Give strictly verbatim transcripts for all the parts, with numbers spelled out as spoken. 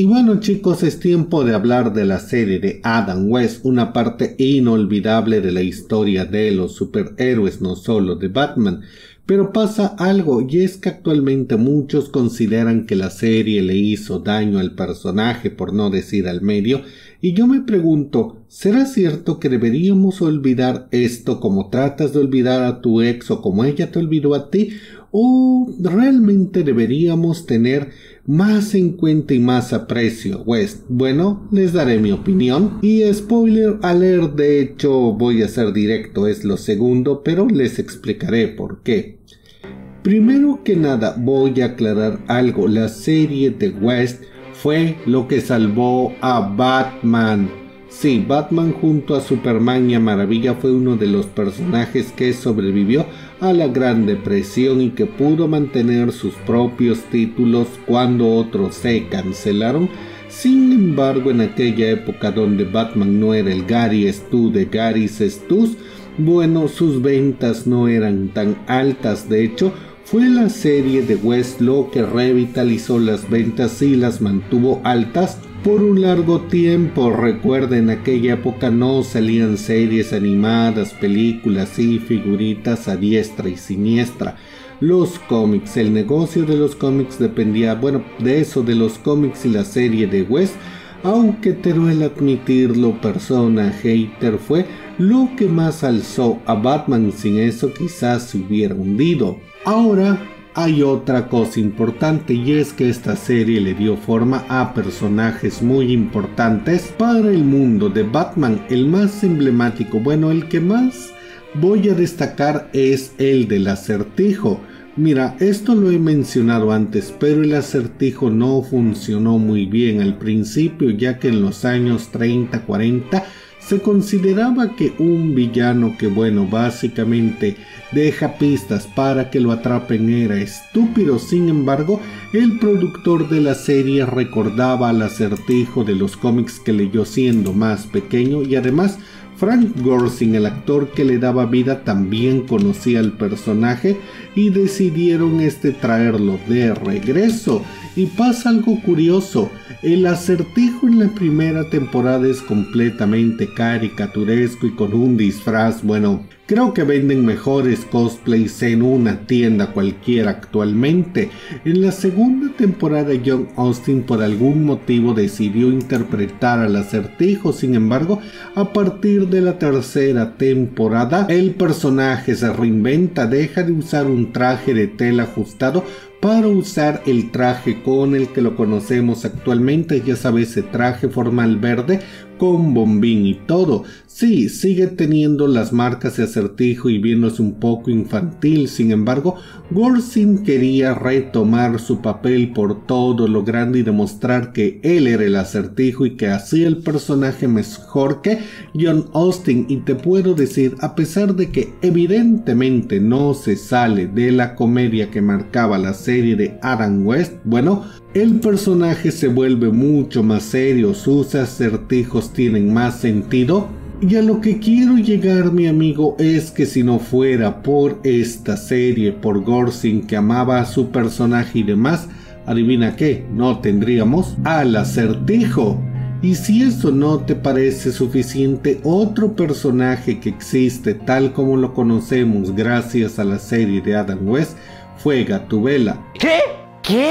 Y bueno chicos, es tiempo de hablar de la serie de Adam West, una parte inolvidable de la historia de los superhéroes, no solo de Batman. Pero pasa algo, y es que actualmente muchos consideran que la serie le hizo daño al personaje, por no decir al medio, y yo me pregunto, ¿será cierto que deberíamos olvidar esto como tratas de olvidar a tu ex o como ella te olvidó a ti? ¿O realmente deberíamos tener más en cuenta y más aprecio West? Bueno, les daré mi opinión. Y spoiler alert, de hecho voy a ser directo, es lo segundo, pero les explicaré por qué. Primero que nada voy a aclarar algo, la serie de West fue lo que salvó a Batman. Sí, Batman junto a Superman y a Maravilla fue uno de los personajes que sobrevivió a la Gran Depresión y que pudo mantener sus propios títulos cuando otros se cancelaron. Sin embargo, en aquella época donde Batman no era el Gary Stu de Gary Stus, bueno, sus ventas no eran tan altas. De hecho, fue la serie de West lo que revitalizó las ventas y las mantuvo altas por un largo tiempo. Recuerden, en aquella época no salían series animadas, películas y figuritas a diestra y siniestra. Los cómics, el negocio de los cómics dependía, bueno, de eso, de los cómics y la serie de West. Aunque Teruel admitirlo, persona hater, fue lo que más alzó a Batman. Sin eso quizás se hubiera hundido. Ahora hay otra cosa importante, y es que esta serie le dio forma a personajes muy importantes para el mundo de Batman. El más emblemático, bueno, el que más voy a destacar es el del Acertijo. Mira, esto lo he mencionado antes, pero el Acertijo no funcionó muy bien al principio, ya que en los años treinta, cuarenta se consideraba que un villano que, bueno, básicamente deja pistas para que lo atrapen era estúpido. Sin embargo, el productor de la serie recordaba al Acertijo de los cómics que leyó siendo más pequeño, y además Frank Gorshin, el actor que le daba vida, también conocía al personaje y decidieron este traerlo de regreso. Y pasa algo curioso, el Acertijo en la primera temporada es completamente caricaturesco y con un disfraz, bueno, creo que venden mejores cosplays en una tienda cualquiera actualmente. En la segunda temporada John Austin por algún motivo decidió interpretar al Acertijo. Sin embargo, a partir de la tercera temporada el personaje se reinventa, deja de usar un traje de tela ajustado para usar el traje con el que lo conocemos actualmente, ya sabes, ese traje formal verde con bombín y todo. Sí, sigue teniendo las marcas de Acertijo y viéndose un poco infantil. Sin embargo, Gorshin quería retomar su papel por todo lo grande y demostrar que él era el Acertijo y que hacía el personaje mejor que John Austin. Y te puedo decir, a pesar de que evidentemente no se sale de la comedia que marcaba la serie de Adam West, bueno, el personaje se vuelve mucho más serio, sus acertijos tienen más sentido. Y a lo que quiero llegar, mi amigo, es que si no fuera por esta serie, por Gorshin que amaba a su personaje y demás, adivina qué, no tendríamos al Acertijo. Y si eso no te parece suficiente, otro personaje que existe tal como lo conocemos gracias a la serie de Adam West fue Gatúbela. ¿Qué? ¿Qué?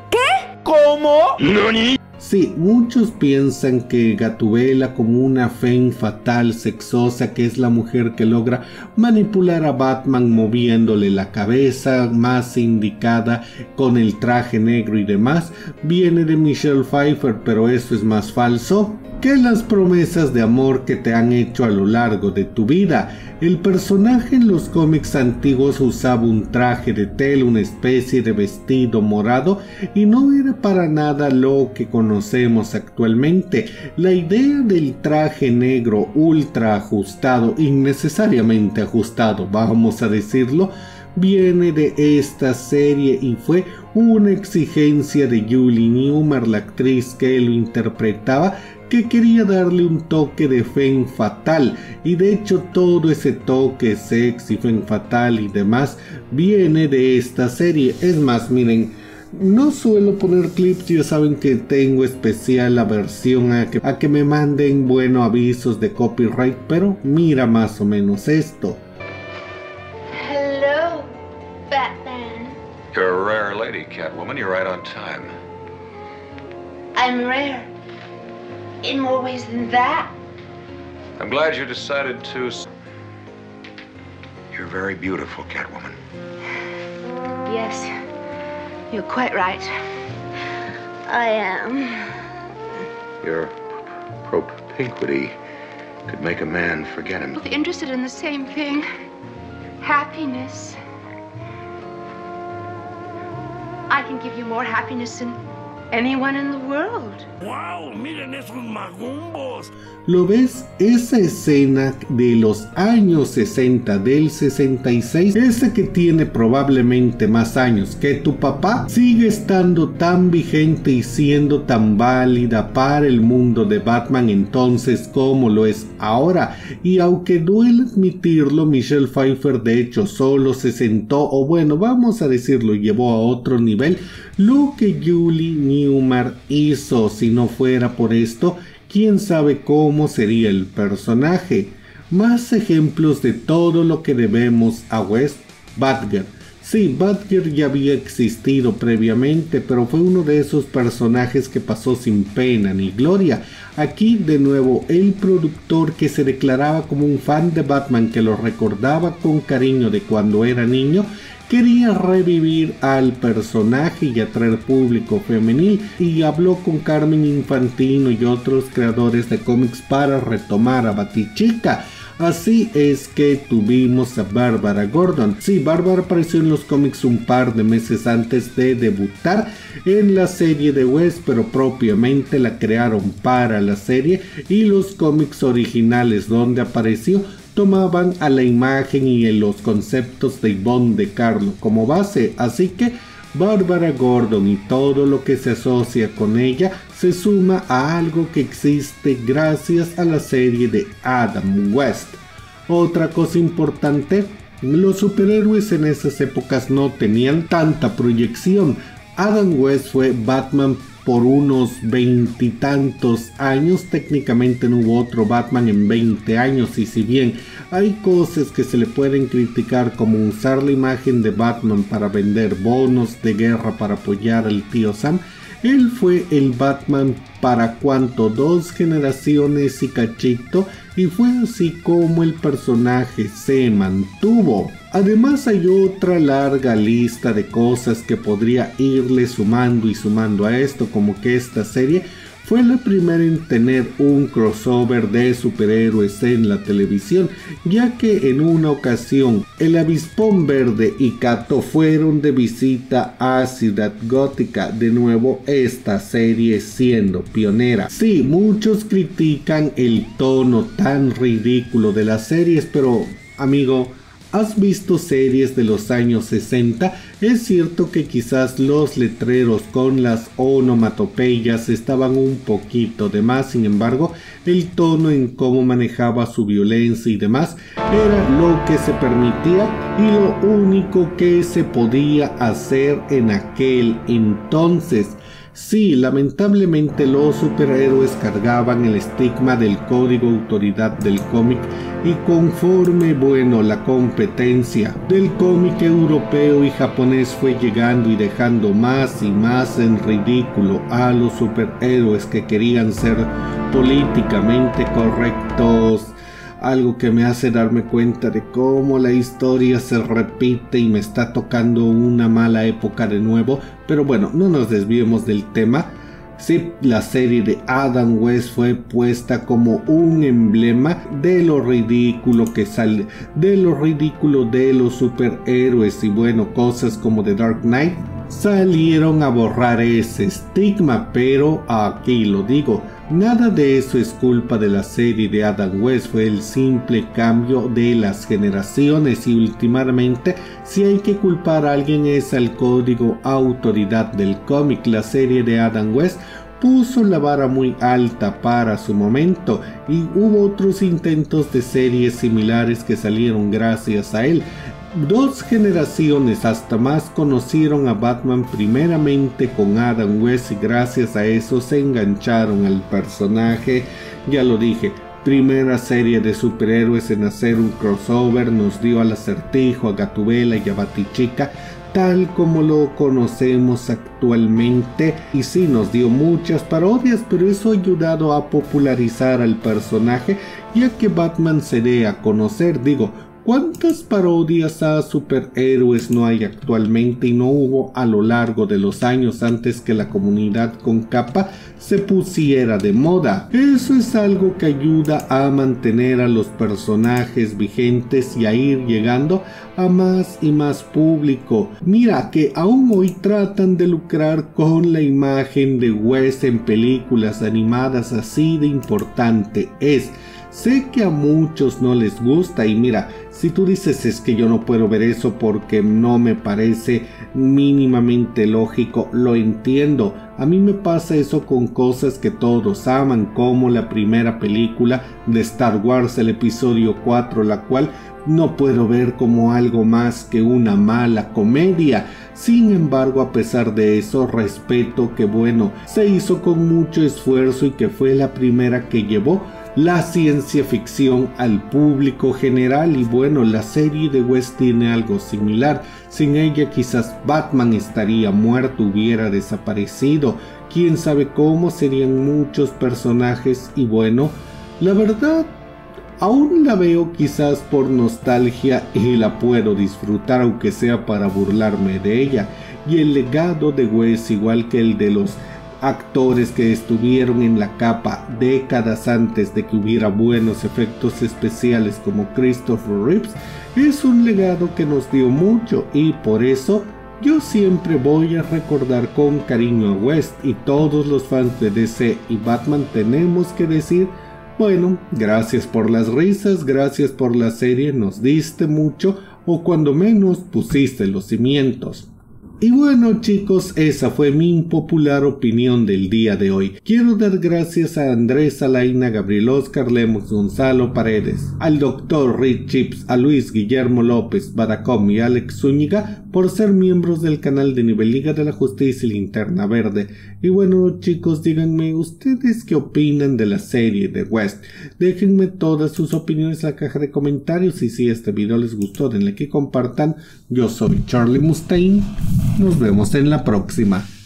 ¿Cómo? ¿Nani? Sí, muchos piensan que Gatúbela, como una femme fatal sexosa que es la mujer que logra manipular a Batman moviéndole la cabeza, más indicada con el traje negro y demás, viene de Michelle Pfeiffer, pero eso es más falso que las promesas de amor que te han hecho a lo largo de tu vida. El personaje en los cómics antiguos usaba un traje de tela, una especie de vestido morado, y no era para nada lo que conocemos actualmente. La idea del traje negro ultra ajustado, innecesariamente ajustado, vamos a decirlo, viene de esta serie y fue una exigencia de Julie Newmar, la actriz que lo interpretaba, que quería darle un toque de femme fatal, y de hecho todo ese toque sexy, femme fatal y demás viene de esta serie. Es más, miren, No suelo poner clips, ya saben que tengo especial aversión a que, a que me manden, bueno, avisos de copyright, pero mira más o menos esto. Hello, Batman. You're a rare lady, Catwoman. You're right on time. I'm rare. In more ways than that. I'm glad you decided to... You're very beautiful, Catwoman. Yes, you're quite right. I am. Your propinquity could make a man forget him. Both interested in the same thing. Happiness. I can give you more happiness than anyone in the world. ¡Wow! ¡Miren esos magumbos! ¿Lo ves? Esa escena de los años sesenta, del sesenta y seis, esa que tiene probablemente más años que tu papá, sigue estando tan vigente y siendo tan válida para el mundo de Batman entonces como lo es ahora. Y aunque duele admitirlo, Michelle Pfeiffer de hecho solo se sentó, o bueno, vamos a decirlo, llevó a otro nivel lo que Julie Newmar hizo. Si no fuera por esto, quién sabe cómo sería el personaje. Más ejemplos de todo lo que debemos a West. Batgirl. Sí, Batgirl ya había existido previamente, pero fue uno de esos personajes que pasó sin pena ni gloria. Aquí de nuevo el productor, que se declaraba como un fan de Batman, que lo recordaba con cariño de cuando era niño, quería revivir al personaje y atraer público femenil, y habló con Carmen Infantino y otros creadores de cómics para retomar a Batichica. Así es que tuvimos a Bárbara Gordon. Sí, Bárbara apareció en los cómics un par de meses antes de debutar en la serie de West, pero propiamente la crearon para la serie, y los cómics originales donde apareció tomaban a la imagen y en los conceptos de Yvonne de Carlo como base, así que Bárbara Gordon y todo lo que se asocia con ella se suma a algo que existe gracias a la serie de Adam West. Otra cosa importante, los superhéroes en esas épocas no tenían tanta proyección. Adam West fue Batman por unos veintitantos años, técnicamente no hubo otro Batman en veinte años, y si bien hay cosas que se le pueden criticar como usar la imagen de Batman para vender bonos de guerra para apoyar al tío Sam, él fue el Batman para cuánto, dos generaciones y cachito, y fue así como el personaje se mantuvo. Además hay otra larga lista de cosas que podría irle sumando y sumando a esto, como que esta serie fue la primera en tener un crossover de superhéroes en la televisión, ya que en una ocasión el Avispón Verde y Kato fueron de visita a Ciudad Gótica, de nuevo esta serie siendo pionera. Sí, muchos critican el tono tan ridículo de las series, pero amigo, ¿has visto series de los años sesenta? Es cierto que quizás los letreros con las onomatopeyas estaban un poquito de más, sin embargo, el tono en cómo manejaba su violencia y demás era lo que se permitía y lo único que se podía hacer en aquel entonces. Sí, lamentablemente los superhéroes cargaban el estigma del código autoridad del cómic, y conforme, bueno, la competencia del cómic europeo y japonés fue llegando y dejando más y más en ridículo a los superhéroes que querían ser políticamente correctos, algo que me hace darme cuenta de cómo la historia se repite y me está tocando una mala época de nuevo. Pero bueno, no nos desviemos del tema. Sí, la serie de Adam West fue puesta como un emblema de lo ridículo que sale, de lo ridículo de los superhéroes, y bueno, cosas como The Dark Knight salieron a borrar ese estigma, pero aquí lo digo, nada de eso es culpa de la serie de Adam West, fue el simple cambio de las generaciones, y últimamente si hay que culpar a alguien es al código autoridad del cómic. La serie de Adam West puso la vara muy alta para su momento, y hubo otros intentos de series similares que salieron gracias a él. dos generaciones hasta más conocieron a Batman primeramente con Adam West y gracias a eso se engancharon al personaje. Ya lo dije, primera serie de superhéroes en hacer un crossover, nos dio al Acertijo, a Gatúbela y a Batichica tal como lo conocemos actualmente, y sí nos dio muchas parodias, pero eso ha ayudado a popularizar al personaje, ya que Batman se dé a conocer. Digo, ¿cuántas parodias a superhéroes no hay actualmente y no hubo a lo largo de los años antes que la comunidad con capa se pusiera de moda? Eso es algo que ayuda a mantener a los personajes vigentes y a ir llegando a más y más público. Mira que aún hoy tratan de lucrar con la imagen de West en películas animadas, así de importante es. Sé que a muchos no les gusta y mira, si tú dices es que yo no puedo ver eso porque no me parece mínimamente lógico, lo entiendo. A mí me pasa eso con cosas que todos aman, como la primera película de Star Wars, el episodio cuatro, la cual no puedo ver como algo más que una mala comedia. Sin embargo, a pesar de eso, respeto que bueno, se hizo con mucho esfuerzo y que fue la primera que llevó la ciencia ficción al público general. Y bueno, la serie de West tiene algo similar. Sin ella quizás Batman estaría muerto, hubiera desaparecido, quién sabe cómo, serían muchos personajes. Y bueno, la verdad aún la veo quizás por nostalgia y la puedo disfrutar, aunque sea para burlarme de ella. Y el legado de West, igual que el de los actores que estuvieron en la capa décadas antes de que hubiera buenos efectos especiales como Christopher Reeves, es un legado que nos dio mucho, y por eso yo siempre voy a recordar con cariño a West. Y todos los fans de D C y Batman tenemos que decir, bueno, gracias por las risas, gracias por la serie, nos diste mucho, o cuando menos pusiste los cimientos. Y bueno chicos, esa fue mi impopular opinión del día de hoy. Quiero dar gracias a Andrés Alaina, Gabriel Oscar Lemos, Gonzalo Paredes, al doctor Rick Chips, a Luis Guillermo López, Badacom y Alex Zúñiga por ser miembros del canal de Nivel Liga de la Justicia y Linterna Verde. Y bueno chicos, díganme ustedes qué opinan de la serie de West. Déjenme todas sus opiniones en la caja de comentarios, y si este video les gustó denle que compartan. Yo soy Charlie Mustaine. Nos vemos en la próxima.